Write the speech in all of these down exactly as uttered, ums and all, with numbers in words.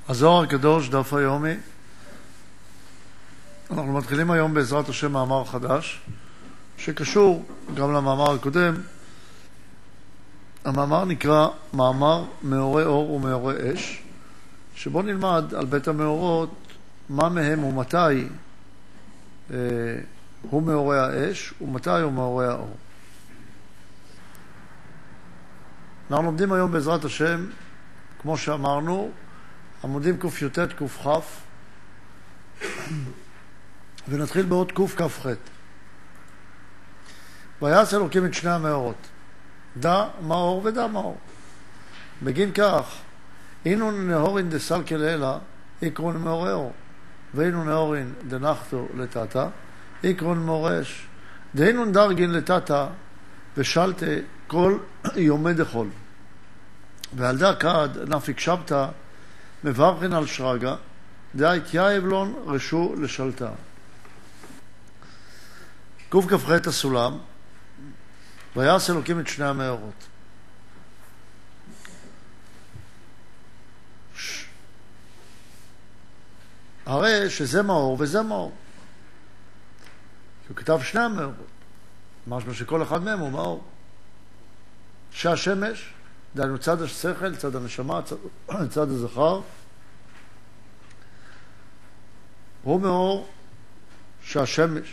הזוהר הקדוש, דף היומי. אנחנו מתחילים היום בעזרת השם מאמר חדש, שקשור גם למאמר הקודם. המאמר נקרא מאמר מאורי אור ומאורי אש, שבו נלמד על בית המאורות, מה מהם ומתי אה, הוא מאורי האש ומתי הוא מאורי האור. אנחנו לומדים היום בעזרת השם, כמו שאמרנו, עמודים ק"י"ט ק"כ, ונתחיל בעוד קכ"ח. ויעש אלוקים את שני המאורות, דע מאור ודע מאור. בגין כך, אינו נהורין דסלקה לאלה, איקרון מאורי אור, ואינו נהורין דנחתו לטאטה, איקרון מאורי אש. דהינו דרגין לטאטה, ושלטה כל יומי דחול. ועל דה כד נפיק שבתא, מברכן על שרגא, דה יתייב לון רשו לשלטה. קכ"ח הסולם, ויעש אלוקים את שני המאורות. ש... הרי שזה מאור וזה מאור. הוא כתב שני המאורות. משמע שכל אחד מהם הוא מאור. שהשמש, דהיינו צד השכל, צד הנשמה, צד, צד הזכר, הוא מאור שהשמש.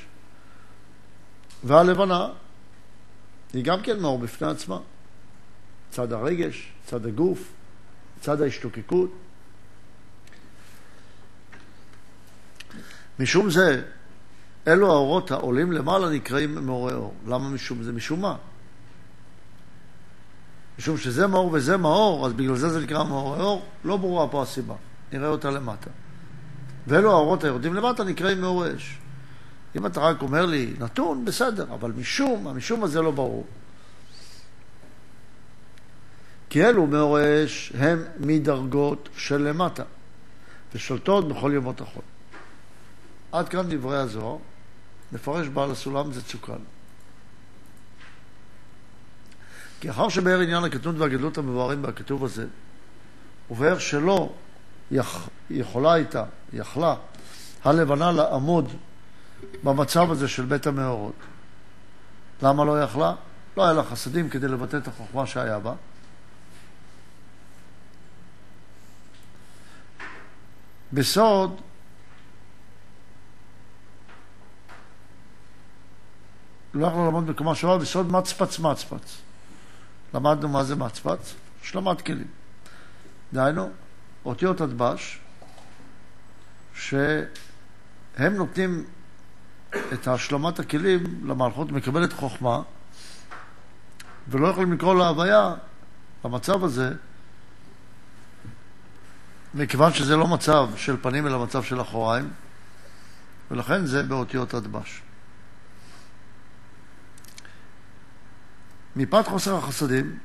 והלבנה היא גם כן מאור בפני עצמה. צד הרגש, צד הגוף, צד ההשתוקקות. משום זה, אלו האורות העולים למעלה נקראים מאורי אור. למה משום זה? משום מה? משום שזה מאור וזה מאור, אז בגלל זה זה נקרא מאורי אור. לא ברורה פה הסיבה. נראה אותה למטה. ואלו האורות היורדים למטה נקראים מאורי אש. אם אתה רק אומר לי נתון, בסדר, אבל משום, המשום הזה לא ברור. כי אלו מאורי אש הם מדרגות של למטה, ושולטות בכל ימות החול. עד כאן דברי הזוהר. נפרש בעל הסולם זה צוקן. כי אחר שבאר עניין הקטנות והגדלות המבוארים בכתוב הזה, ובאר שלא יכ... יכולה הייתה, יכלה, הלבנה לעמוד במצב הזה של בית המאורות. למה לא יכלה? לא היה לה חסדים כדי לבטא את החוכמה שהיה בה. בסוד, לא יכלה לעמוד בקומה שווה, בסוד מצפץ מצפץ. למדנו מה זה מצפץ? השלמת כלים. דהיינו, אותיות הדבש, שהם נותנים את השלמת הכלים למערכות, מקבלת חוכמה, ולא יכולים לקרוא להוויה, למצב הזה, מכיוון שזה לא מצב של פנים, אלא מצב של אחוריים, ולכן זה באותיות הדבש. מפאת חוסר החסדים,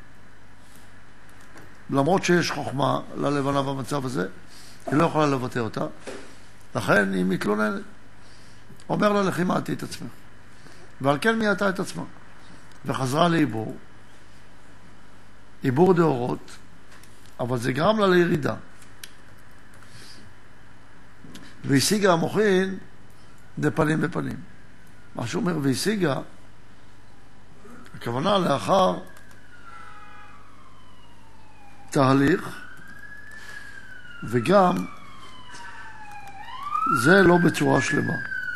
למרות שיש חוכמה ללבנה במצב הזה, היא לא יכולה לבטא אותה, לכן היא מתלוננת. אומר לה, לכי מעטי את עצמך. ועל כן מעטה את עצמה. וחזרה לעיבור. עיבור דאורות, אבל זה גרם לה לירידה. והשיגה המוחין דפנים בפנים. מה שהוא אומר, והשיגה, הכוונה לאחר תהליך, וגם זה לא בצורה שלמה.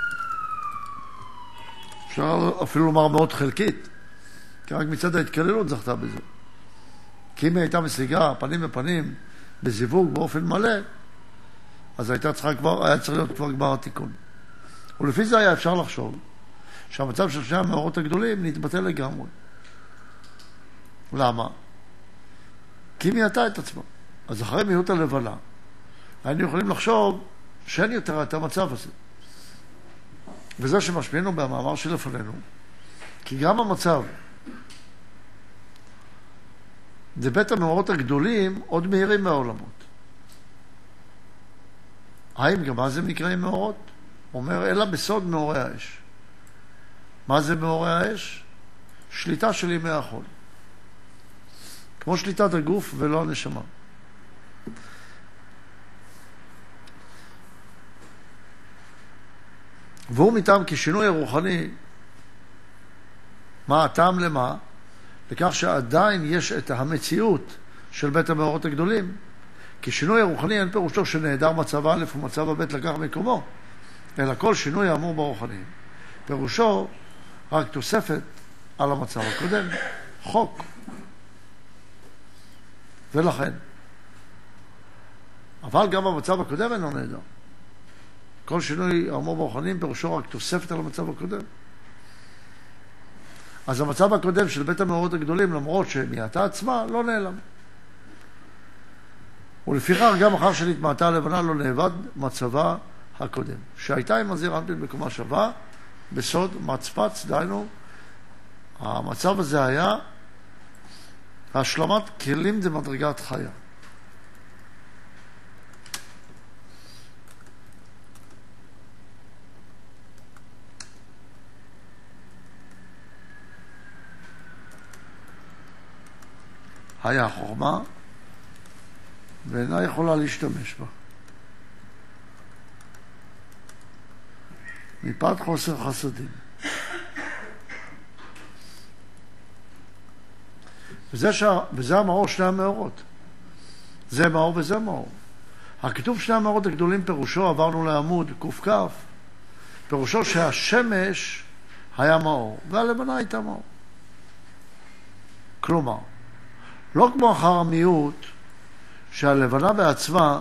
אפשר אפילו לומר מאוד חלקית, כי רק מצד ההתקללות זכתה בזה. כי אם היא הייתה משיגה פנים בפנים בזיווג באופן מלא, אז הייתה צריכה כבר, היה צריך להיות כבר גמר התיקון. ולפי זה היה אפשר לחשוב שהמצב של שני המאורות הגדולים נתבטל לגמרי. למה? כי היא מייתה את עצמה. אז אחרי מיעוט הלבנה, היינו יכולים לחשוב שאין יותר את המצב הזה. וזה שמשפיענו במאמר שלפנינו, כי גם המצב בבית המאורות הגדולים עוד מהירים מהעולמות. האם גם מה זה מקראים מאורות? אומר, אלא בסוד מאורי האש. מה זה מאורי האש? שליטה של ימי החול. כמו שליטת הגוף ולא הנשמה. והוא מטעם כשינוי הרוחני, מה הטעם למה? לכך שעדיין יש את המציאות של בית המאורות הגדולים. כי שינוי הרוחני אין פירושו שנעדר מצב א' ומצב ב' לקח מקומו, אלא כל שינוי האמור ברוחני פירושו רק תוספת על המצב הקודם, חוק. ולכן, אבל גם המצב הקודם אינו נעדר. כל שינוי האמור ברוחני פירושו רק תוספת על המצב הקודם. אז המצב הקודם של בית המאורות הגדולים, למרות שמעתה עצמה, לא נעלם. ולפיכך גם אחר שנתמעטה הלבנה לא נאבד מצבה הקודם, שהייתה עם הזעיר אנפין בקומה שווה, בסוד מצפץ, דהיינו, המצב הזה היה השלמת כלים דמדרגת חיה. היה חוכמה, ואינה יכולה להשתמש בה. מפאת חוסר חסדים. וזה, ש... וזה המאור שני המאורות. זה מאור וזה מאור. הכתוב שני המאורות הגדולים פירושו, עברנו לעמוד קוף כף, פירושו שהשמש היה מאור, והלבנה הייתה מאור. כלומר, לא כמו אחר המיעוט, שהלבנה בעצמה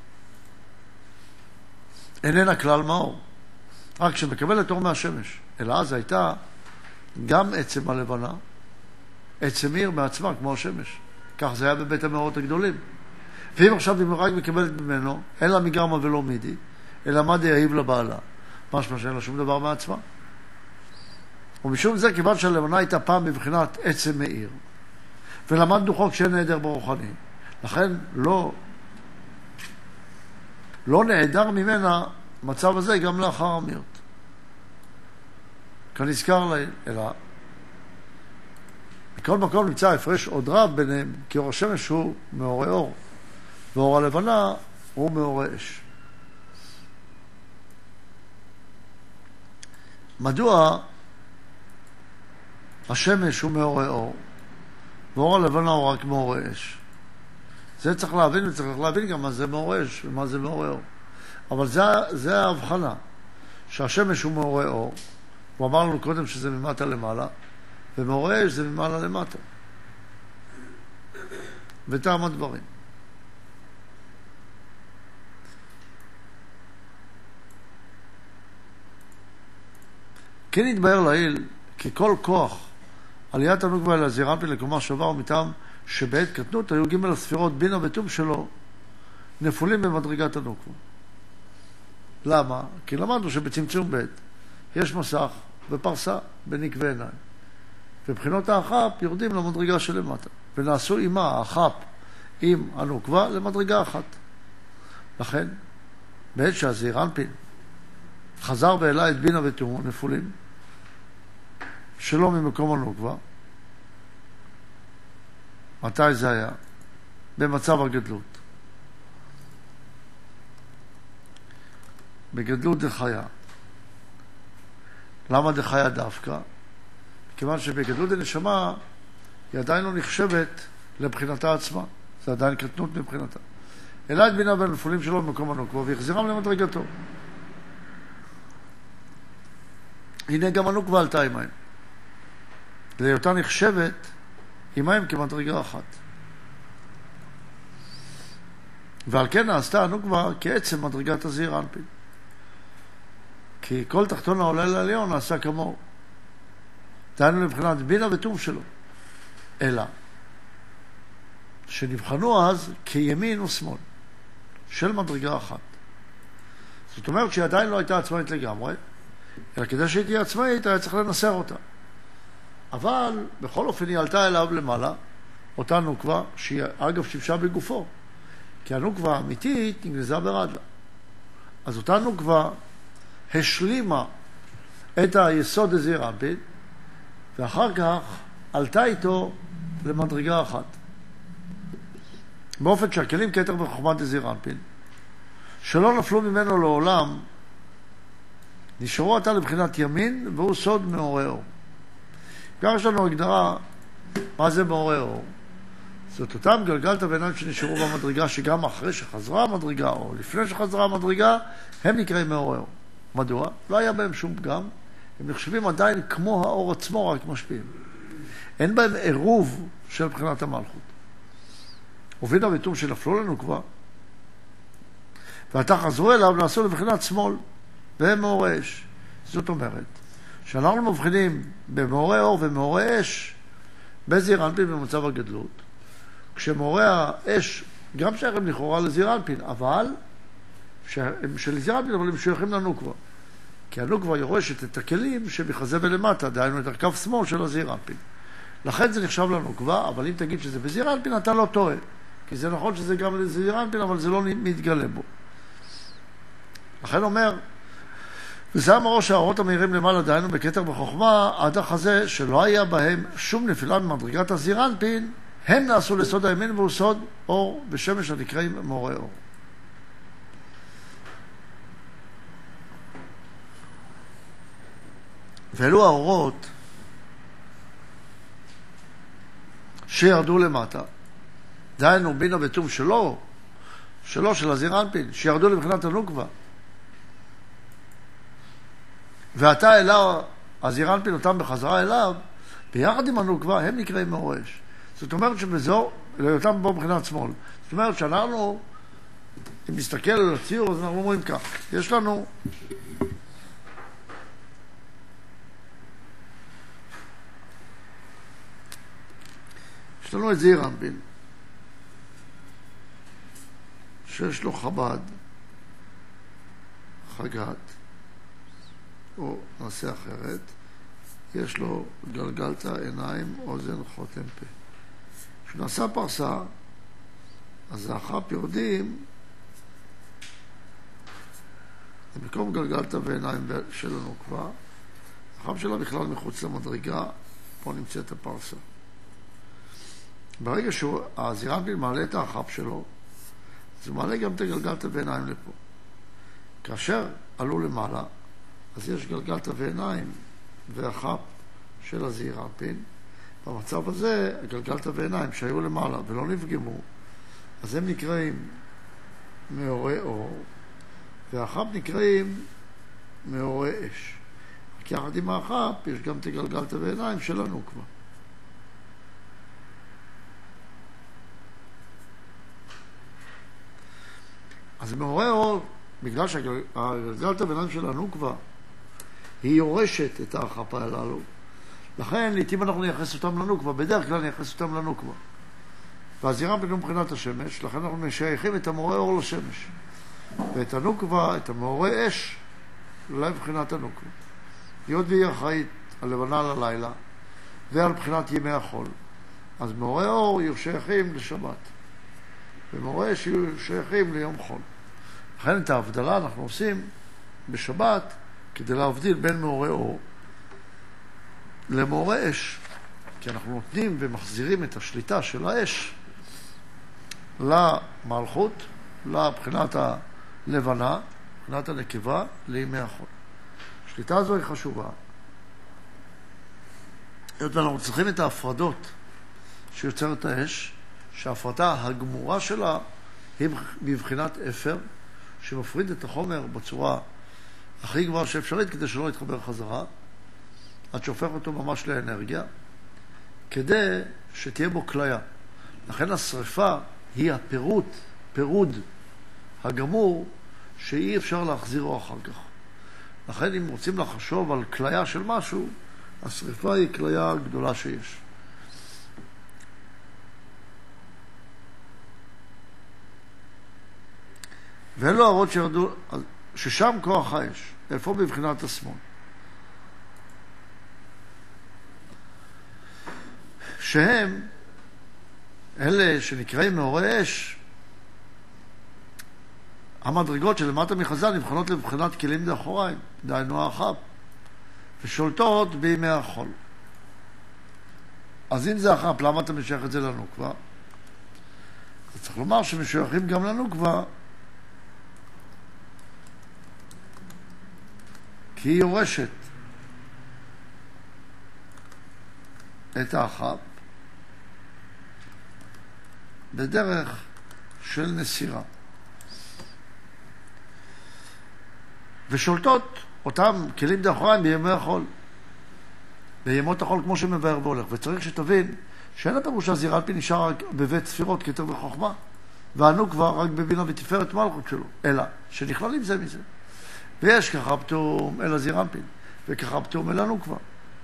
איננה כלל מאור, רק שמקבלת אור מהשמש, אלא אז הייתה גם עצם הלבנה, עצם עיר בעצמה כמו השמש. כך זה היה בבית המאורות הגדולים. ואם עכשיו היא רק מקבלת ממנו, אין לה מגרמה ולא מידי, אלא מה דיהיב לבעלה, משמע שאין לה שום דבר מעצמה. ומשום זה, כיוון שהלבנה הייתה פעם בבחינת עצם מעיר, ולמדנו חוק שאין נעדר ברוחני, לכן לא, לא נעדר ממנה מצב הזה גם לאחר המיעוט. כנזכר לעיל, אלא בכל מקום נמצא הפרש עוד רב ביניהם, כי אור השמש הוא מאורי אור, ואור הלבנה הוא מאורי אש. מדוע השמש הוא מאורי אור, ואור הלבנה הוא רק מאורי אש? זה צריך להבין, וצריך להבין גם מה זה מאורי אש ומה זה מאורי אור. אבל זה, זה ההבחנה, שהשמש הוא מאורי אור, הוא אמר לנו קודם שזה ממטה למעלה, ומאורי אש זה ממעלה למטה. וטעם הדברים. כן יתבהר לעיל, כי כל כוח עליית הנוקבה אל הזעיר אנפין לקומה שווה ומטעם שבעת קטנות היו ג' הספירות בינה וטום שלו נפולים במדרגת הנוקבה. למה? כי למדנו שבצמצום ב' יש מסך ופרסה בנקבי עיניים. ובחינות האחפ יורדים למדרגה שלמטה. ונעשו עימה האחפ עם הנוקבה למדרגה אחת. לכן, בעת שהזעיר אנפין חזר והעלה את בינה וטום נפולים שלא ממקום הנוקבה. מתי זה היה? במצב הגדלות. בגדלות דחיה. למה דחיה דווקא? כיוון שבגדלות דנשמה היא עדיין לא נחשבת לבחינתה עצמה. זה עדיין קטנות מבחינתה. העלה את בינה והנפולים שלו במקום הנוקבה והחזירם למדרגתו. הנה גם הנוקבה עלתה עמהם. להיותה נחשבת עמהם כמדרגה אחת. ועל כן נעשתה הנוקבה כעצם מדרגת הזעיר אנפין. כי כל תחתון העולה לעליון נעשה כמוהו. דהיינו לבחינת בינה וטום שלו. אלא שנבחנו אז כימין ושמאל של מדרגה אחת. זאת אומרת שהיא עדיין לא הייתה עצמאית לגמרי, אלא כדי שהיא תהיה עצמאית היה צריך לנסר אותה. אבל בכל אופן היא עלתה אליו למעלה, אותה נוקבה, שהיא אגב שימשה בגופו, כי הנוקבה האמיתית נגנזה ברדלה. אז אותה נוקבה השלימה את היסוד הזעיר אנפין, ואחר כך עלתה איתו למדרגה אחת. באופן שהכלים כתר בחוכמת הזעיר אנפין, שלא נפלו ממנו לעולם נשארו עתה לבחינת ימין, והוא סוד מעורר אור. כך יש לנו הגדרה, מה זה מעורר אור? זאת אותם גלגלתא ועיניים שנשארו במדרגה, שגם אחרי שחזרה המדרגה, או לפני שחזרה המדרגה, הם נקראים מעורר אור. מדוע? לא היה בהם שום פגם, הם נחשבים עדיין כמו האור עצמו, רק משפיעים. אין בהם עירוב של בחינת המלכות. ובין הביטום שנפלו לנו כבר, ועתה חזרו אליו, נעשו לבחינת שמאל, והם מעוררי אש. זאת אומרת, שאנחנו מבחינים במעוררי אור ומעוררי אש, בזעיר אנפין במצב הגדלות, כשמעוררי האש, גם שייכים לכאורה לזעיר אנפין, אבל, שהם של זעיר אנפין, אבל הם שייכים לנוקבה. כי הנוקבה יורשת את הכלים שמחזה ולמטה, דהיינו את הרכב שמאל של הזעיר אנפין. לכן זה נחשב לנוקבה, אבל אם תגיד שזה בזעיר אנפין, אתה לא טועה. כי זה נכון שזה גם לזעיר אנפין, אבל זה לא מתגלה בו. לכן אומר, וזה אמרו שהאורות המאירים למעלה, דהיינו בכתר בחוכמה, עד החזה שלא היה בהם שום נפילה ממדרגת הזעיר אנפין, הם נעשו לסוד הימין והוא סוד אור ושמש הנקראים מעוררי אור. ואלו האורות שירדו למטה, דהיינו בינה ותום שלו, שלו של הזעיר אנפין, שירדו לבחינת הנוקבה. ועתה אליו, הזעיר אנפין אותם בחזרה אליו, ביחד עם הנוקבה, הם נקראים מעוררי אש. זאת אומרת שבזו, לאותם בו מבחינת שמאל. זאת אומרת שאנחנו, אם נסתכל על הציור, אז אנחנו אומרים כך. יש לנו יש לנו את זעיר אנפין, שיש לו חב"ד, חגת, או נעשה אחרת, יש לו גלגלתא, עיניים, אוזן, חותם, פה. כשנעשה פרסה, אז האח"פ יורדים במקום גלגלתא ועיניים של הנוקבה, האח"פ שלה בכלל מחוץ למדרגה, פה נמצאת הפרסה. ברגע שהזעיר אנפין מעלה את האח"פ שלו, זה מעלה גם את הגלגלתא ועיניים לפה. כאשר עלו למעלה, אז יש גלגלתא ועיניים והאח"פ של הזעיר אנפין. במצב הזה, הגלגלתא ועיניים שהיו למעלה ולא נפגמו, אז הם נקראים מעוררי אור, והאח"פ נקראים מעוררי אש. כי יחד עם האח"פ יש גם את הגלגלתא ועיניים של הנוקבה. אז מעוררי אור, בגלל שהגלגלתא ועיניים של הנוקבה היא יורשת את האח"פ הללו, לכן לעתים אנחנו נייחס אותם לנוקבה, בדרך כלל נייחס אותם לנוקבה. והזעיר אנפין הוא מבחינת השמש, לכן אנחנו משייכים את המעוררי אור לשמש. ואת הנוקבה, את המעוררי אש, לבחינת הנוקבה. היות והיא אחראית הלבנה ללילה, ועל בחינת ימי החול. אז מעוררי אור יהיו שייכים לשבת. ומעוררי אש יהיו שייכים ליום חול. לכן את ההבדלה אנחנו עושים בשבת, כדי להבדיל בין מעוררי אור למעוררי אש, כי אנחנו נותנים ומחזירים את השליטה של האש למלכות, לבחינת הלבנה, מבחינת הנקבה, לימי החול. השליטה הזו היא חשובה. אנחנו צריכים את ההפרדות שיוצרת האש, שההפרדה הגמורה שלה היא בבחינת אפר, שמפריד את החומר בצורה הכי גבוהה שאפשרית, כדי שלא יתחבר חזרה, עד שהופך אותו ממש לאנרגיה, כדי שתהיה בו כליה. לכן השריפה היא הפירוט, פירוד הגמור, שאי אפשר להחזירו אחר כך. לכן אם רוצים לחשוב על כליה של משהו, השריפה היא כליה גדולה שיש. ואלו האורות שירדו, ששם כוח האש, איפה בבחינת השמאל. שהם, אלה שנקראים מעוררי אש, המדרגות שלמטה מחז"ל נבחנות לבחינת כלים דאחוריים, דהיינו האח"פ, ושולטות בימי החול. אז אם זה האח"פ, למה אתה משייך את זה לנוקבה? אז צריך לומר שמשייכים גם לנוקבה, כי היא יורשת את האחאב בדרך של נסירה. ושולטות אותם כלים דאחוריים בימי החול. בימות החול כמו שמבאר והולך. וצריך שתבין שאין הפירוש שהזעיר אנפין נשאר רק בבית ספירות כתר וחוכמה, והנוקבה רק בבינה ותפארת מלכות שלו, אלא שנכללים זה מזה. ויש ככה פתאום אל הזעיר אנפין, וככה פתאום אל הנוקבה.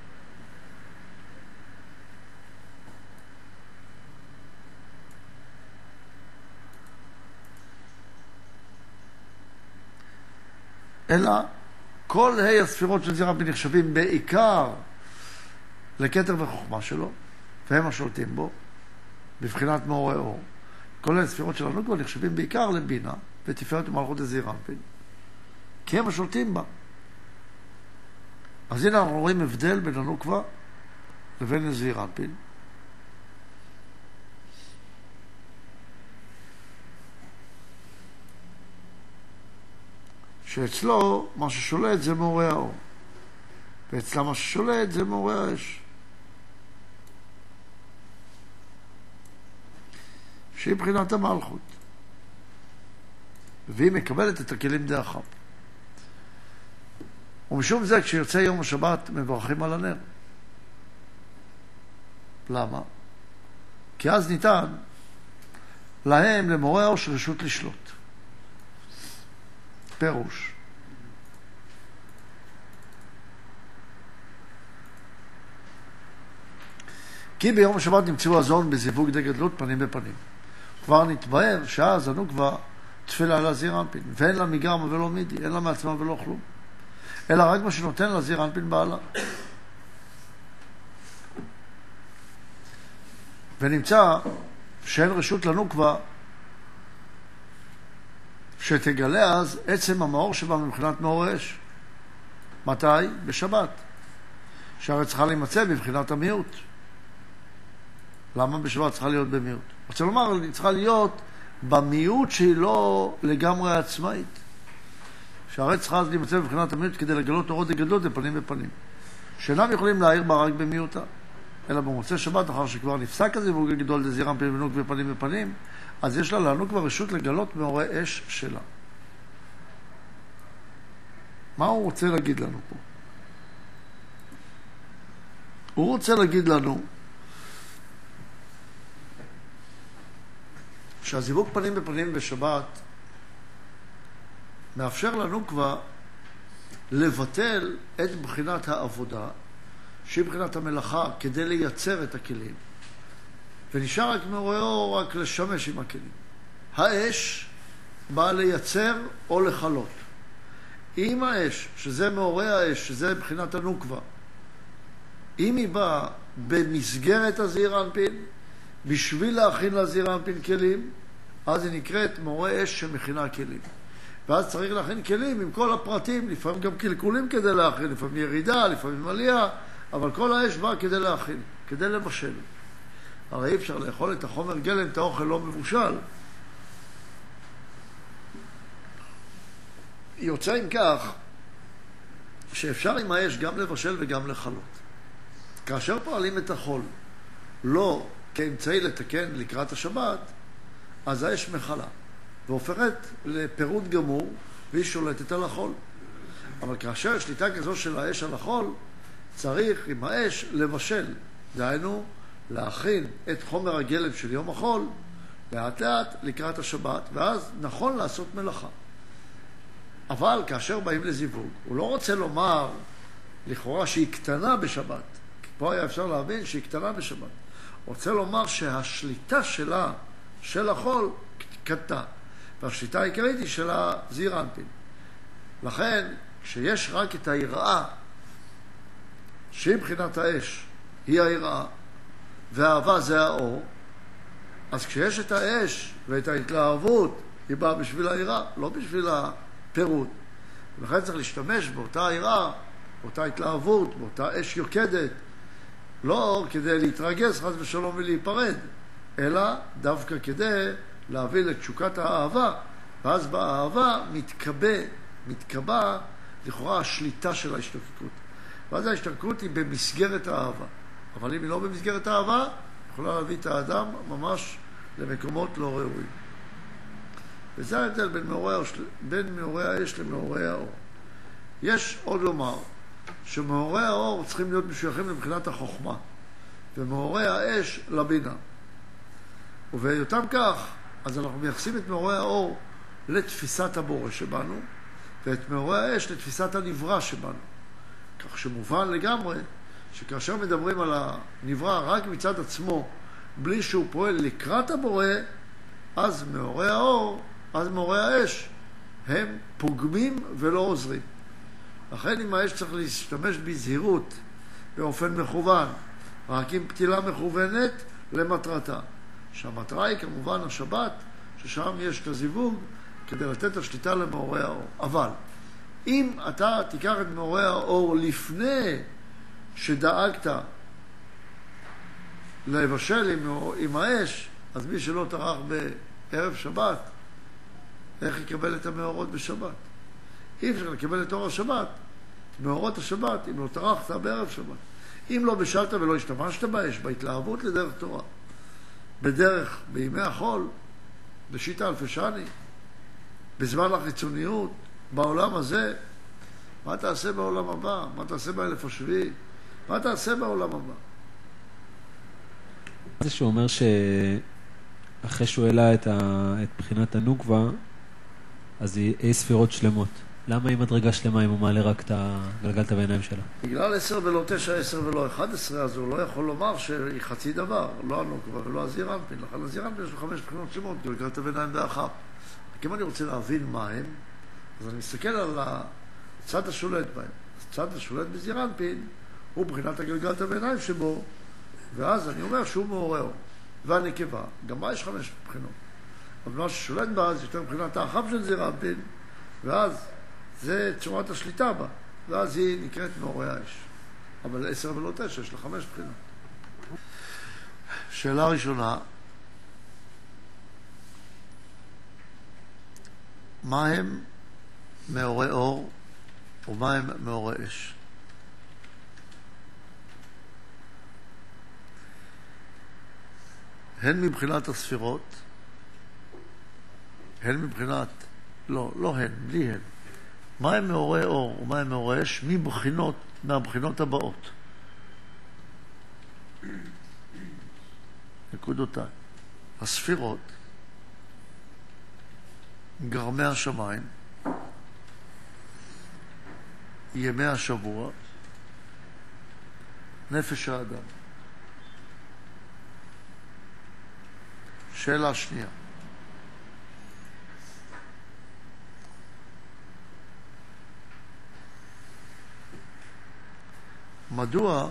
אלא כל ה' הספירות של זעיר אנפין נחשבים בעיקר לכתר וחוכמה שלו, והם השולטים בו, בבחינת מאורי אור. כל הספירות של הנוקבה נחשבים בעיקר לבינה ותפארת ומלכות הזעיר אנפין, כי הם השולטים בה. אז הנה אנחנו רואים הבדל בין הנוקבה לבין הזעיר אנפין. שאצלו מה ששולט זה מאורי האור, ואצלה מה ששולט זה מאורי האש, שהיא בחינת המלכות, והיא מקבלת את הכלים דאחאב. ומשום זה כשיוצא יום השבת מברכים על הנר. למה? כי אז ניתן להם למאורי האור של רשות לשלוט. פירוש. כי ביום השבת נמצאו הזון בזיווג די גדלות פנים בפנים. כבר נתבהר שאז הנוקבה תפלה על הזעיר אנפין, ואין לה מגרמה ולא מידי, אין לה מעצמה ולא כלום, אלא רק מה שנותן לזעיר אנפין בעלה. ונמצא שאין רשות לנוקבה שתגלה אז עצם המאור שבה מבחינת מאור אש. מתי? בשבת. שהרי צריכה להימצא בבחינת המיעוט. למה בשבת צריכה להיות במיעוט? רוצה לומר, היא צריכה להיות במיעוט שהיא לא לגמרי עצמאית. שהרי צריכה אז להימצא בבחינת המיעוט כדי לגלות אורות גדלות בפנים בפנים. שאינם יכולים להעיר בה רק במיעוטה. אלא במוצאי שבת, אחר שכבר נפסק הזיווג הגדול לזעיר אנפין ונוקבה בפנים בפנים, אז יש לה לנו כבר רשות לגלות מאורי אש שלה. מה הוא רוצה להגיד לנו פה? הוא רוצה להגיד לנו שהזיווג פנים בפנים בשבת מאפשר לנו כבר לבטל את בחינת העבודה, שהיא בחינת המלאכה, כדי לייצר את הכלים. ונשאר רק מאורי אור, רק לשמש עם הכלים. האש באה לייצר או לחלות. אם האש, שזה מאורי האש, שזה בחינת הנוקבה, אם היא באה במסגרת הזעיר אנפין, בשביל להכין לזעיר אנפין כלים, אז היא נקראת מאורי אש שמכינה כלים. ואז צריך להכין כלים עם כל הפרטים, לפעמים גם קלקולים כדי להכין, לפעמים ירידה, לפעמים עלייה, אבל כל האש באה כדי להכין, כדי לבשל. הרי אי אפשר לאכול את החומר גלם, את האוכל לא מבושל. יוצא עם כך שאפשר עם האש גם לבשל וגם לחלות. כאשר פועלים את החול לא כאמצעי לתקן לקראת השבת, אז האש מחלה והופכת לפירוד גמור, והיא שולטת על החול. אבל כאשר שליטה כזו של האש על החול, צריך עם האש לבשל, דהיינו להכין את חומר הגלם של יום החול לאט לאט לקראת השבת, ואז נכון לעשות מלאכה. אבל כאשר באים לזיווג, הוא לא רוצה לומר לכאורה שהיא קטנה בשבת, כי פה היה אפשר להבין שהיא קטנה בשבת. הוא רוצה לומר שהשליטה שלה, של החול, קטנה, והשליטה העיקרית היא של הזעיר אנפין. לכן, כשיש רק את היראה, שהיא מבחינת האש, היא היראה, והאהבה זה האור, אז כשיש את האש ואת ההתלהבות, היא באה בשביל היראה, לא בשביל הפירוד. ולכן צריך להשתמש באותה היראה, באותה התלהבות, באותה אש יוקדת, לא כדי להתרגז חס ושלום ולהיפרד, אלא דווקא כדי להביא לתשוקת האהבה, ואז באהבה מתקבע, מתקבע לכאורה השליטה של ההשתוקקות. ואז ההשתוקקות היא במסגרת האהבה. אבל אם היא לא במסגרת האהבה, יכולה להביא את האדם ממש למקומות לא ראויים. וזה ההבדל בין מאורי, בין מאורי האש למאורי האור. יש עוד לומר שמאורי האור צריכים להיות משויכים לבחינת החוכמה, ומאורי האש לבינה. ובהיותם כך, אז אנחנו מייחסים את מאורי האור לתפיסת הבורא שבנו, ואת מאורי האש לתפיסת הנברא שבנו. כך שמובן לגמרי שכאשר מדברים על הנברא רק מצד עצמו, בלי שהוא פועל לקראת הבורא, אז מאורי האור, אז מאורי האש, הם פוגמים ולא עוזרים. לכן אם האש צריך להשתמש בזהירות, באופן מכוון, רק עם פתילה מכוונת למטרתה. שהמטרה היא כמובן השבת, ששם יש את הזיווג, כדי לתת את השליטה למאורי האור. אבל אם אתה תיקח את מאורי האור לפני שדאגת לבשל עם, עם האש, אז מי שלא טרח בערב שבת, איך יקבל את המאורות בשבת? אי אפשר לקבל את אור השבת, מאורות השבת, אם לא טרחת בערב שבת. אם לא בשלת ולא השתמשת באש, בהתלהבות לדרך תורה, בדרך, בימי החול, בשיטה אלפי שני, בזמן החיצוניות, בעולם הזה, מה תעשה בעולם הבא? מה תעשה באלף השביעי? מה תעשה בעולם הבא? זה שהוא אומר שאחרי שהוא העלה את, ה... את בחינת הנוקבה, אז היא ספירות שלמות. למה היא מדרגה שלמה אם הוא מעלה רק את הגלגלת בעיניים שלה? בגלל עשר ולא תשע, עשר ולא אחד עשרה, אז הוא לא יכול לומר שהיא חצי דבר, לא הנוקבה ולא הזעיר אנפין. לכן הזעיר אנפין יש לו חמש בחינות שלמות, גלגלת בעיניים באחר. אם אני רוצה להבין מה הם, אז אני מסתכל על הצד השולט בהם. הצד השולט בזעיר אנפין הוא בחינת הגלגלת בעיניים שבו, ואז אני אומר שהוא מעורר. והנקבה, גם בה יש חמש בחינות. אבל מה ששולט בה זה יותר מבחינת האחם של זעיר אנפין, ואז זה צורת השליטה בה, ואז היא נקראת מאורי האש. אבל עשר ולא תשע, יש לה חמש בחינות. שאלה ראשונה, מה הם מאורי אור ומה הם מאורי אש? הן מבחינת הספירות, הן מבחינת, לא, לא הן, בלי הן. מה הם מאורי אור ומה הם מאורי אש? מבחינות, מהבחינות הבאות. נקודותיי. הספירות, גרמי השמיים, ימי השבוע, נפש האדם. שאלה שנייה. מדוע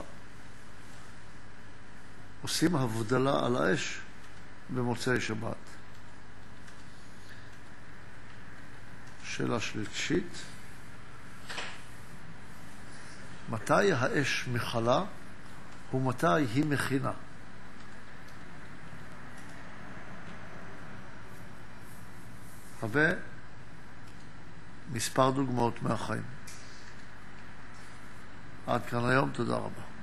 עושים הבדלה על האש במוצאי שבת? שאלה שלישית, מתי האש מכלה ומתי היא מכינה? הרבה מספר דוגמאות מהחיים. עד כאן היום, תודה רבה.